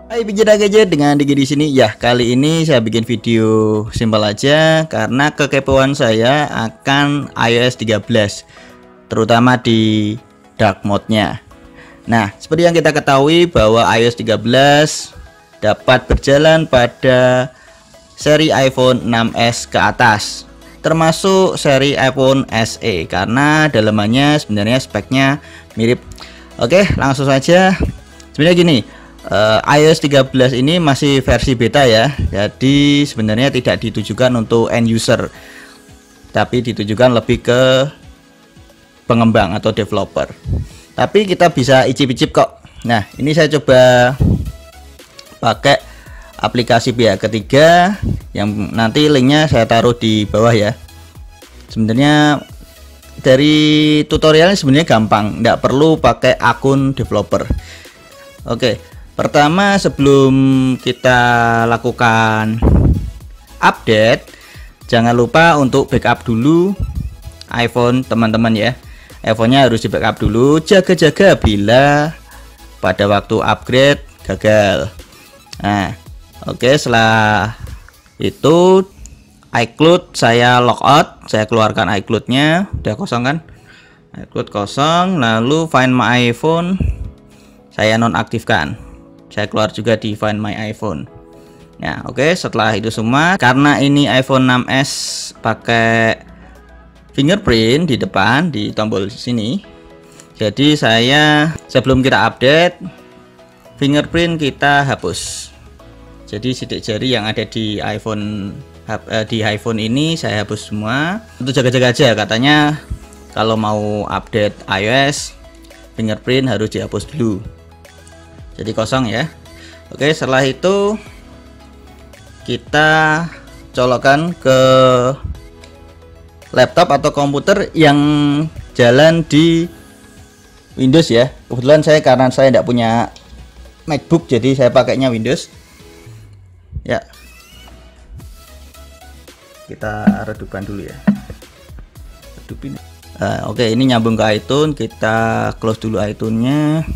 Hai pecinta gadget, dengan Digi di sini. Ya, kali ini saya bikin video simpel aja karena kekepoan saya akan iOS 13, terutama di dark mode-nya. Nah, seperti yang kita ketahui bahwa iOS 13 dapat berjalan pada seri iPhone 6s ke atas, termasuk seri iPhone SE karena dalamannya sebenarnya speknya mirip. Oke, langsung saja. Sebenarnya gini, iOS 13 ini masih versi beta ya. Jadi sebenarnya tidak ditujukan untuk end user, tapi ditujukan lebih ke pengembang atau developer. Tapi kita bisa icip-icip kok. Nah, ini saya coba pakai aplikasi pihak ketiga yang nanti linknya saya taruh di bawah ya. Sebenarnya dari tutorialnya sebenarnya gampang, nggak perlu pakai akun developer. Oke, pertama sebelum kita lakukan update, jangan lupa untuk backup dulu iPhone teman-teman ya. iPhone-nya harus di backup dulu, jaga-jaga bila pada waktu upgrade gagal. Nah, oke, setelah itu iCloud saya logout, saya keluarkan iCloud-nya, udah kosong kan? iCloud kosong, lalu Find My iPhone saya nonaktifkan. Saya keluar juga di Find My iPhone. Nah, oke, setelah itu semua, karena ini iPhone 6s pakai fingerprint di depan di tombol sini, jadi saya sebelum kita update fingerprint kita hapus. Jadi sidik jari yang ada di iPhone ini saya hapus semua. Untuk jaga-jaga aja, katanya kalau mau update iOS fingerprint harus dihapus dulu. Jadi kosong ya. Oke, setelah itu kita colokkan ke laptop atau komputer yang jalan di Windows ya. Kebetulan karena saya tidak punya MacBook, jadi saya pakainya Windows ya. Kita redupkan dulu ya. Redupin. Oke, ini nyambung ke iTunes. Kita close dulu iTunes-nya.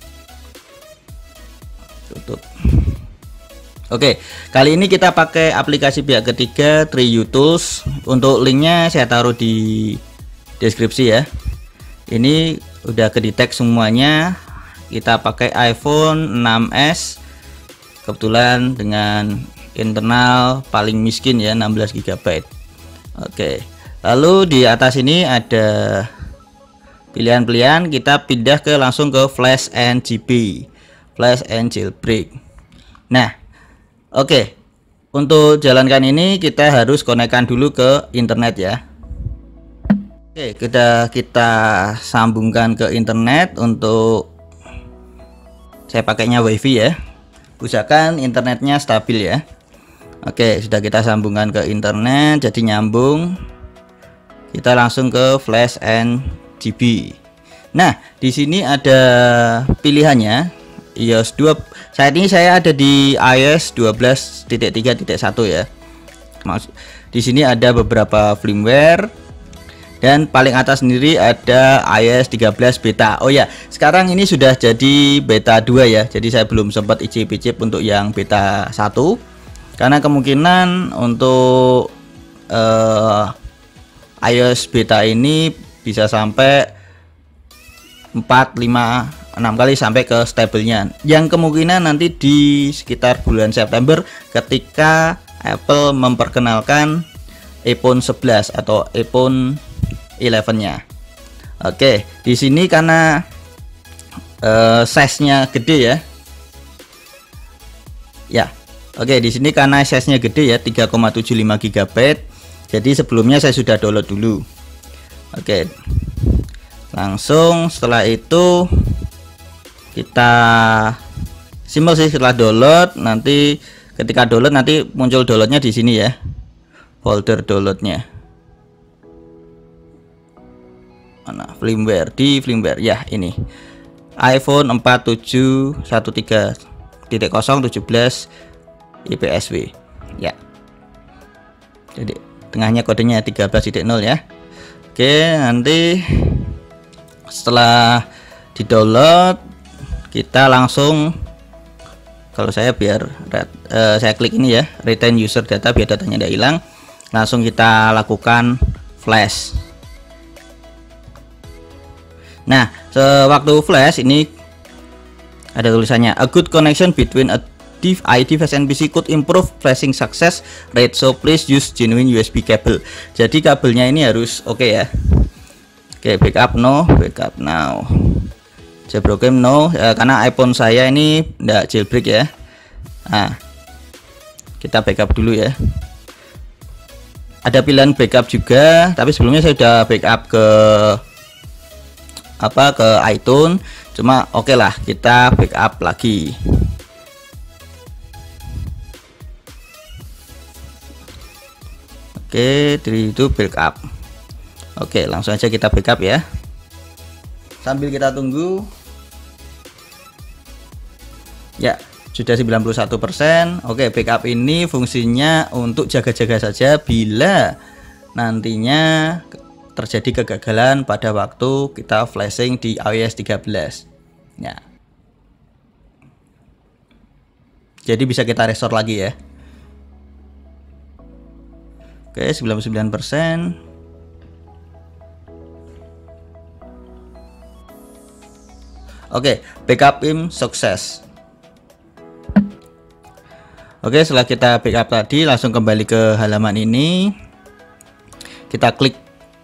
Tutup. Oke, kali ini kita pakai aplikasi pihak ketiga TreeUTools. Untuk linknya saya taruh di deskripsi ya. Ini udah kedetek semuanya. Kita pakai iPhone 6s, kebetulan dengan internal paling miskin ya, 16 GB. Oke, lalu di atas ini ada pilihan-pilihan. Kita pindah langsung ke Flash and GB, Flash and Jailbreak. Nah, oke, untuk jalankan ini kita harus konekkan dulu ke internet ya. Oke, kita sambungkan ke internet. Untuk saya pakainya WiFi ya. Usahakan internetnya stabil ya. Oke, sudah kita sambungkan ke internet, jadi nyambung. Kita langsung ke Flash and GB. Nah, di sini ada pilihannya. iOS 2. Saat ini saya ada di iOS 12.3.1 ya. Di sini ada beberapa firmware dan paling atas sendiri ada iOS 13 beta. Oh ya, sekarang ini sudah jadi beta 2 ya. Jadi saya belum sempat icip-icip untuk yang beta 1 karena kemungkinan untuk iOS beta ini bisa sampai 4, 5, 6 kali sampai ke stabilnya, yang kemungkinan nanti di sekitar bulan September ketika Apple memperkenalkan iPhone 11 atau iPhone 11-nya. Oke, di sini karena size-nya gede ya. Ya. Oke, di sini karena size-nya gede ya, 3,75 GB. Jadi sebelumnya saya sudah download dulu. Oke. Langsung setelah itu kita simpel sih. Setelah download, nanti ketika download nanti muncul downloadnya di sini ya, folder downloadnya. Mana firmware? Di firmware ya, ini iPhone 4713.017 IPSW ya. Jadi tengahnya kodenya 13.0 ya. Oke, nanti setelah di download kita langsung Kalau saya biar saya klik ini ya, retain user data biar datanya tidak hilang. Langsung kita lakukan flash. Nah, sewaktu flash ini ada tulisannya a good connection between a iDevice and PC could improve flashing success rate, so please use genuine USB cable. Jadi kabelnya ini harus oke ya. Oke, backup no, backup now. Jailbroken no, karena iPhone saya ini enggak jailbreak ya. Nah, kita backup dulu ya. Ada pilihan backup juga, tapi sebelumnya saya sudah backup ke ke iTunes. Cuma oke lah, kita backup lagi. Oke, dari itu backup. Oke, langsung aja kita backup ya. Sambil kita tunggu. Ya, sudah 91%. Oke, backup ini fungsinya untuk jaga-jaga saja bila nantinya terjadi kegagalan pada waktu kita flashing di iOS 13. Ya. Jadi bisa kita restore lagi ya. Oke, 99%. Oke, backup im sukses. Oke, setelah kita backup tadi, langsung kembali ke halaman ini. Kita klik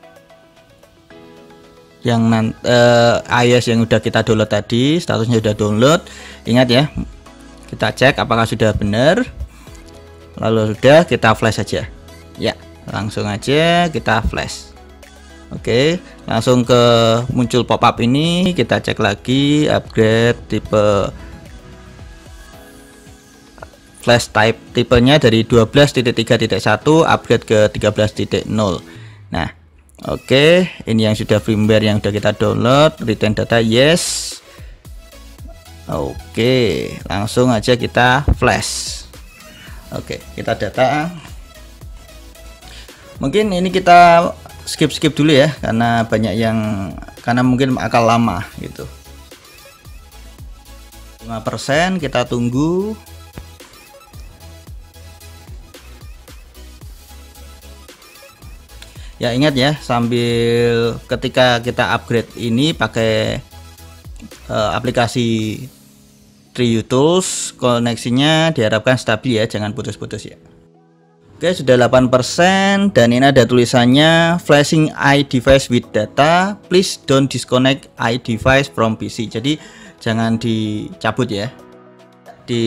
yang iOS yang udah kita download tadi, statusnya udah download. Ingat ya, kita cek apakah sudah benar. Lalu sudah, kita flash saja. Ya, langsung aja kita flash. Oke, langsung ke muncul pop-up ini, kita cek lagi upgrade tipe flash type, tipenya dari 12.3.1 upgrade ke 13.0. Nah, oke, ini yang sudah firmware yang sudah kita download, retain data yes. Oke, langsung aja kita flash. Oke, kita data. Mungkin ini kita skip dulu ya, karena banyak yang mungkin akan lama gitu. 5% kita tunggu. Ya, ingat ya, sambil ketika kita upgrade ini pakai aplikasi TriuTools, koneksinya diharapkan stabil ya, jangan putus-putus ya. Oke, sudah 8% dan ini ada tulisannya flashing iDevice with data, please don't disconnect iDevice from PC. Jadi jangan dicabut ya. Di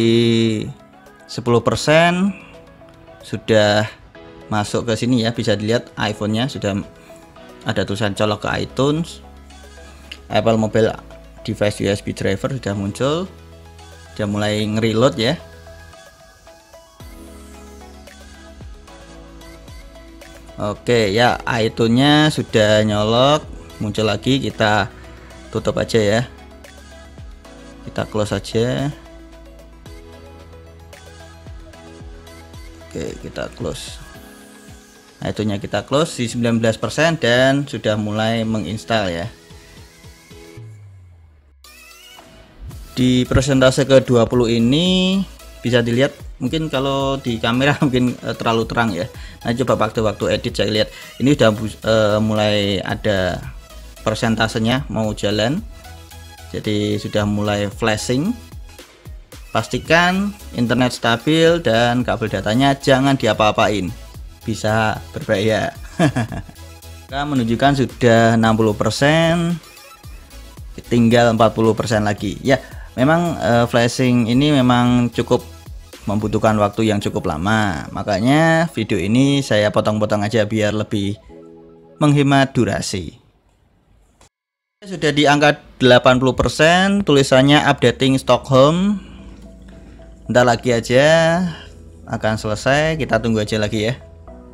10% sudah masuk ke sini ya, bisa dilihat iPhone-nya sudah ada tulisan colok ke iTunes. Apple Mobile Device USB driver sudah muncul, sudah mulai nge-reload ya. Oke ya, iTunes-nya sudah nyolok, muncul lagi, kita tutup aja ya, kita close aja. Oke, kita close. iTunes-nya kita close di 19% dan sudah mulai menginstal ya. Di persentase ke-20 ini bisa dilihat, mungkin kalau di kamera mungkin terlalu terang ya. Nah, coba waktu edit saya lihat ini udah mulai ada persentasenya mau jalan, jadi sudah mulai flashing. Pastikan internet stabil dan kabel datanya jangan diapa-apain, bisa berbahaya. Kita menunjukkan sudah 60%, tinggal 40% lagi ya. Memang flashing ini memang cukup membutuhkan waktu yang cukup lama, makanya video ini saya potong-potong aja biar lebih menghemat durasi. Sudah di angka 80%, tulisannya updating Stockholm. Bentar lagi aja akan selesai, kita tunggu aja lagi ya.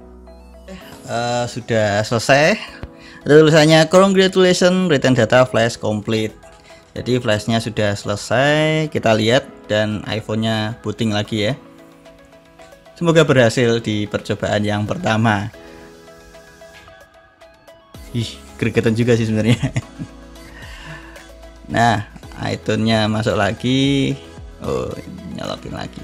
Sudah selesai, ada tulisannya congratulations retain data flash complete. Jadi flashnya sudah selesai, kita lihat, dan iPhone-nya booting lagi ya. Semoga berhasil di percobaan yang pertama. Ih, gregetan juga sih sebenarnya. Nah, iTunes-nya masuk lagi. Oh, nyolokin lagi.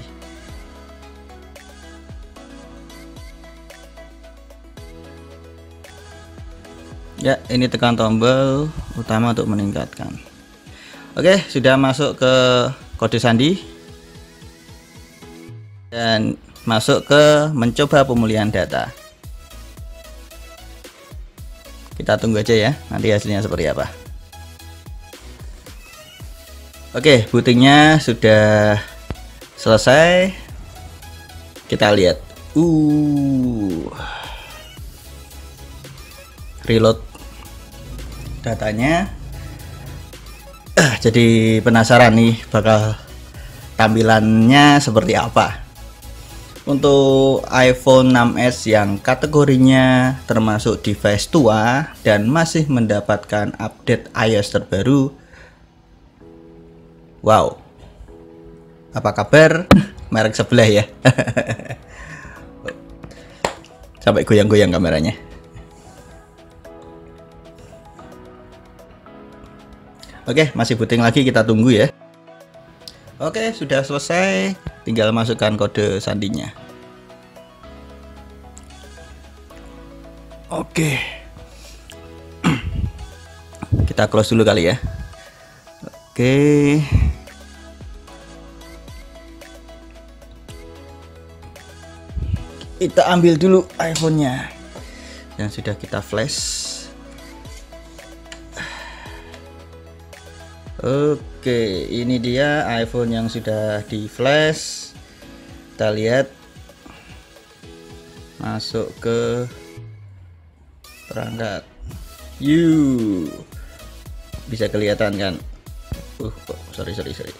Ya, ini tekan tombol utama untuk meningkatkan. Oke, sudah masuk ke kode sandi dan masuk ke mencoba pemulihan data. Kita tunggu aja ya, nanti hasilnya seperti apa. Oke, bootingnya sudah selesai. Kita lihat. Reload datanya. Jadi penasaran nih bakal tampilannya seperti apa. Untuk iPhone 6s yang kategorinya termasuk device tua dan masih mendapatkan update iOS terbaru. Wow, apa kabar merek sebelah ya? Sampai goyang-goyang kameranya. Oke, masih booting lagi, kita tunggu ya. Oke, sudah selesai, tinggal masukkan kode sandinya. Oke. Kita close dulu kali ya. Oke. Kita ambil dulu iPhone-nya yang sudah kita flash. Oke, ini dia iPhone yang sudah di flash. Kita lihat, masuk ke perangkat. Bisa kelihatan kan? Sorry.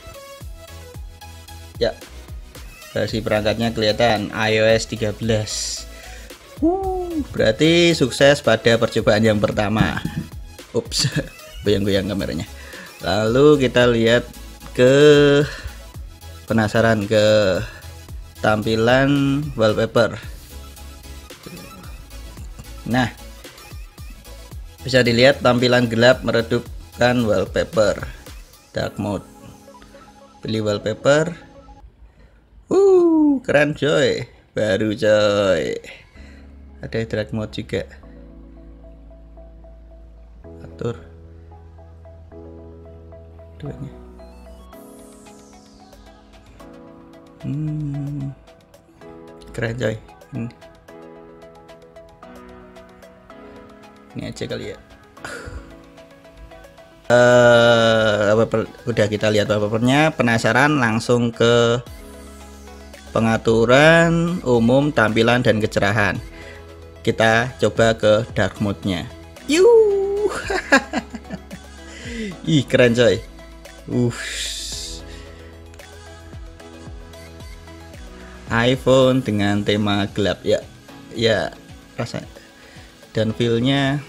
Ya, versi perangkatnya kelihatan iOS 13. Berarti sukses pada percobaan yang pertama. Ups, goyang-goyang kameranya. Lalu kita lihat ke penasaran ke tampilan wallpaper. Nah, bisa dilihat tampilan gelap meredupkan wallpaper. Dark mode. Pilih wallpaper. Keren coy. Baru coy. Ada dark mode juga. Atur duanya. Keren coy. Ini aja kali ya. Udah kita lihat wallpapernya. Penasaran, langsung ke pengaturan umum tampilan dan kecerahan. Kita coba ke dark mode-nya. Ih, keren coy. iPhone dengan tema gelap ya rasanya dan feelnya.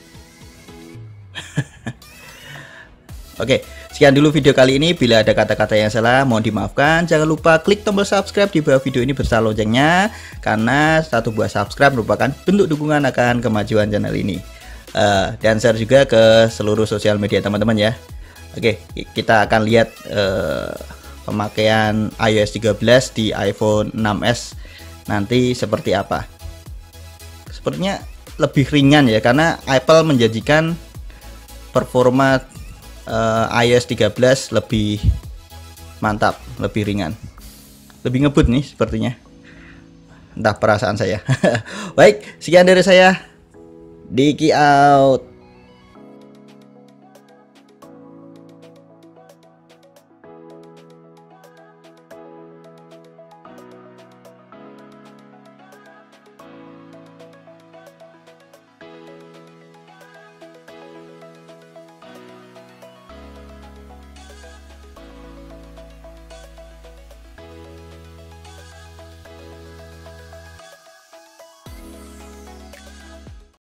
Oke, sekian dulu video kali ini. Bila ada kata-kata yang salah mohon dimaafkan. Jangan lupa klik tombol subscribe di bawah video ini beserta loncengnya, karena satu buah subscribe merupakan bentuk dukungan akan kemajuan channel ini. Dan share juga ke seluruh sosial media teman-teman ya. Oke, kita akan lihat pemakaian iOS 13 di iPhone 6s nanti seperti apa. Sepertinya lebih ringan ya, karena Apple menjanjikan performa iOS 13 lebih mantap, lebih ringan, lebih ngebut nih sepertinya. Entah perasaan saya. Baik, sekian dari saya. Diki out.